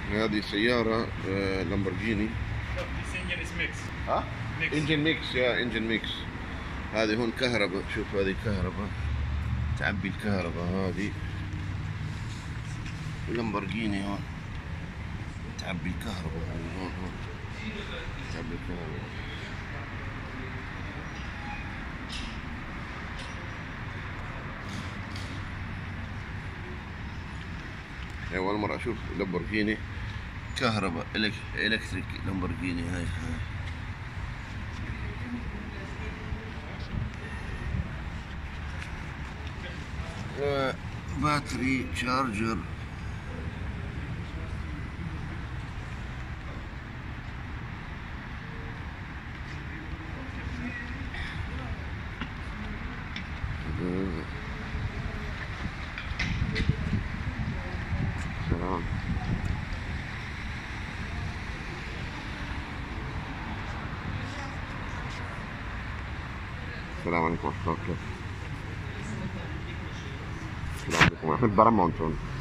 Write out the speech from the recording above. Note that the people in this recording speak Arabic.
هذه سيارة لامبورجيني. ها؟ انجن ميكس، يا انجن ميكس. هذه هون كهرباء، شوف هذه كهرباء، تعبي الكهرباء. هذه لامبورجيني هون تعبي الكهرباء. هذه هون تعبي الكهرباء. أول مرة أشوف لامبورجيني كهرباء إلكتريك لامبورجيني. هاي باتري شارجر. سلام. السلام عليكم ورحمة الله وبركاته. السلام عليكم. أحب برمونتون.